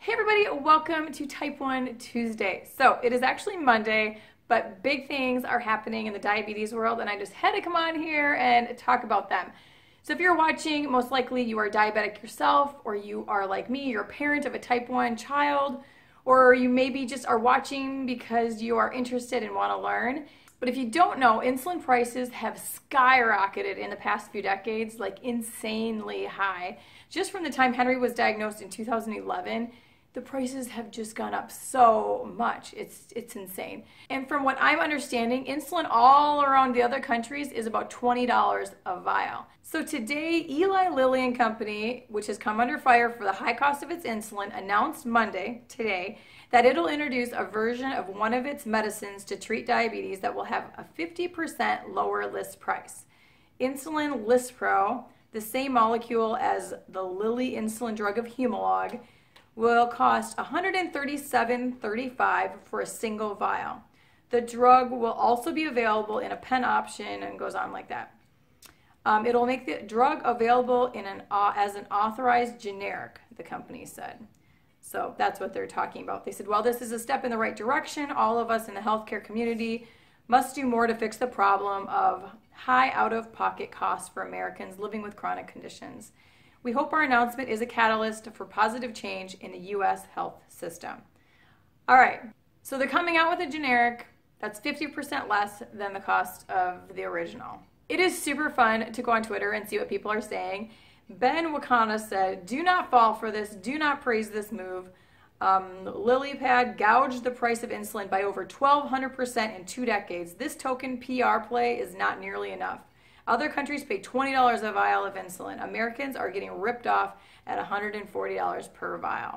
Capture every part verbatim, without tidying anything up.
Hey everybody, welcome to Type one Tuesday. So it is actually Monday, but big things are happening in the diabetes world and I just had to come on here and talk about them. So if you're watching, most likely you are diabetic yourself, or you are like me, you're a parent of a type one child, or you maybe just are watching because you are interested and want to learn. But if you don't know, insulin prices have skyrocketed in the past few decades, like insanely high. Just from the time Henry was diagnosed in two thousand eleven, the prices have just gone up so much. It's it's insane. And from what I'm understanding, insulin all around the other countries is about twenty dollars a vial. So today, Eli Lilly and Company, which has come under fire for the high cost of its insulin, announced Monday, today, that it'll introduce a version of one of its medicines to treat diabetes that will have a fifty percent lower list price. Insulin Lispro, the same molecule as the Lilly insulin drug of Humalog, will cost one hundred thirty-seven dollars and thirty-five cents for a single vial. The drug will also be available in a pen option and goes on like that. Um, it'll make the drug available in an uh, as an authorized generic, the company said. So that's what they're talking about. They said, well, this is a step in the right direction. All of us in the healthcare community must do more to fix the problem of high out-of-pocket costs for Americans living with chronic conditions. We hope our announcement is a catalyst for positive change in the U S health system. All right, so they're coming out with a generic that's fifty percent less than the cost of the original. It is super fun to go on Twitter and see what people are saying. Ben Wakana said, do not fall for this, do not praise this move. Um, LilyPad gouged the price of insulin by over twelve hundred percent in two decades. This token P R play is not nearly enough. Other countries pay twenty dollars a vial of insulin. Americans are getting ripped off at one hundred forty dollars per vial.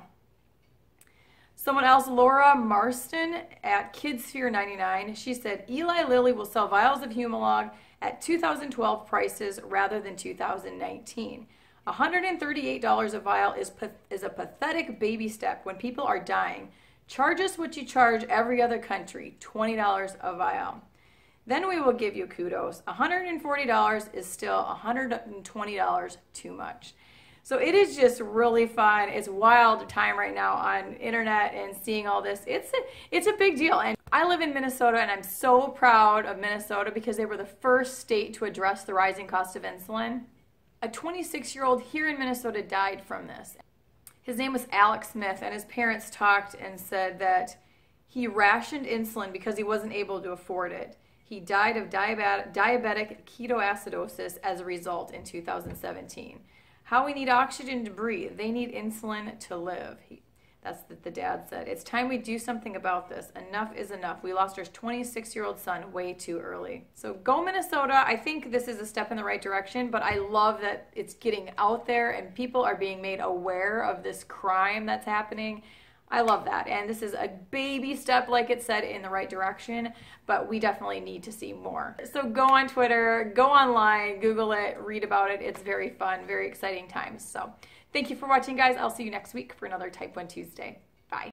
Someone else, Laura Marston at KidSphere ninety-nine, she said, Eli Lilly will sell vials of Humalog at two thousand twelve prices rather than two thousand nineteen. one hundred thirty-eight dollars a vial is, is a pathetic baby step when people are dying. Charge us what you charge every other country, twenty dollars a vial. Then we will give you kudos. one hundred forty dollars is still one hundred twenty dollars too much. So it is just really fun. It's a wild time right now on internet and seeing all this. It's a, it's a big deal. And I live in Minnesota and I'm so proud of Minnesota because they were the first state to address the rising cost of insulin. A twenty-six-year-old here in Minnesota died from this. His name was Alex Smith, and his parents talked and said that he rationed insulin because he wasn't able to afford it. He died of diabetic, diabetic ketoacidosis as a result in two thousand seventeen. How we need oxygen to breathe. They need insulin to live. He, that's what the dad said. It's time we do something about this. Enough is enough. We lost our twenty-six-year-old son way too early. So go Minnesota. I think this is a step in the right direction, but I love that it's getting out there and people are being made aware of this crime that's happening. I love that, and this is a baby step, like it said, in the right direction, but we definitely need to see more. So go on Twitter, go online, Google it, read about it. It's very fun, very exciting times. So thank you for watching, guys. I'll see you next week for another Type one Tuesday.